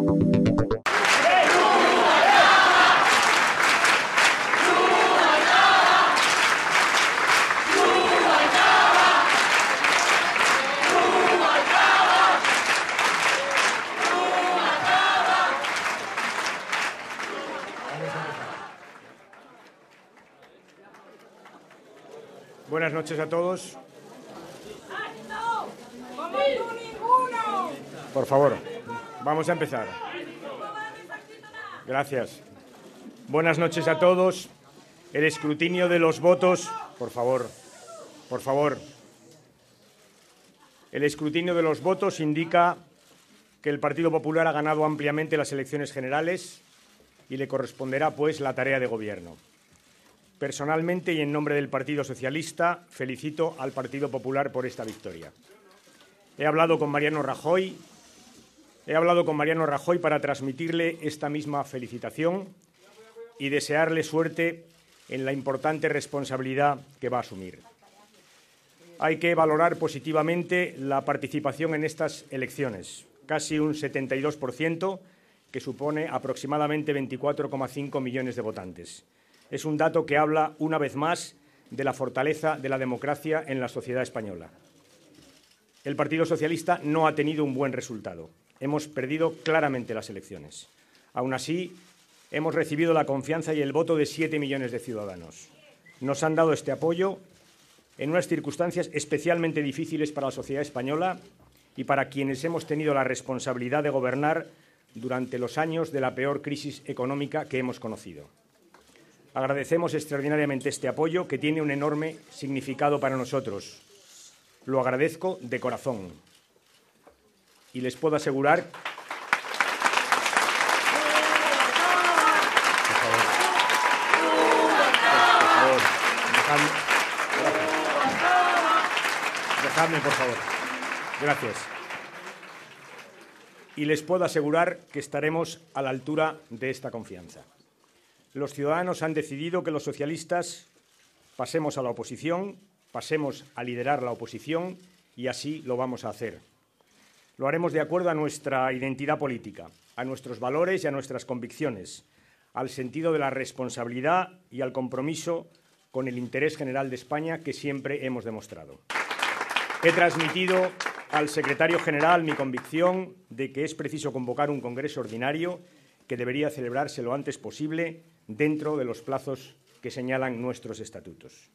Buenas noches a todos. Por favor, vamos a empezar. Gracias. Buenas noches a todos. El escrutinio de los votos, por favor. El escrutinio de los votos indica que el Partido Popular ha ganado ampliamente las elecciones generales y le corresponderá, pues, la tarea de gobierno. Personalmente y en nombre del Partido Socialista, felicito al Partido Popular por esta victoria. He hablado con Mariano Rajoy para transmitirle esta misma felicitación y desearle suerte en la importante responsabilidad que va a asumir. Hay que valorar positivamente la participación en estas elecciones, casi un 72%, que supone aproximadamente 24,5 millones de votantes. Es un dato que habla, una vez más, de la fortaleza de la democracia en la sociedad española. El Partido Socialista no ha tenido un buen resultado. Hemos perdido claramente las elecciones. Aún así, hemos recibido la confianza y el voto de 7 millones de ciudadanos. Nos han dado este apoyo en unas circunstancias especialmente difíciles para la sociedad española y para quienes hemos tenido la responsabilidad de gobernar durante los años de la peor crisis económica que hemos conocido. Agradecemos extraordinariamente este apoyo, que tiene un enorme significado para nosotros. Lo agradezco de corazón. Y les puedo asegurar... Dejadme, por favor. Gracias. Y les puedo asegurar que estaremos a la altura de esta confianza. Los ciudadanos han decidido que los socialistas pasemos a la oposición, pasemos a liderar la oposición, y así lo vamos a hacer. Lo haremos de acuerdo a nuestra identidad política, a nuestros valores y a nuestras convicciones, al sentido de la responsabilidad y al compromiso con el interés general de España que siempre hemos demostrado. He transmitido al secretario general mi convicción de que es preciso convocar un congreso ordinario que debería celebrarse lo antes posible dentro de los plazos que señalan nuestros estatutos.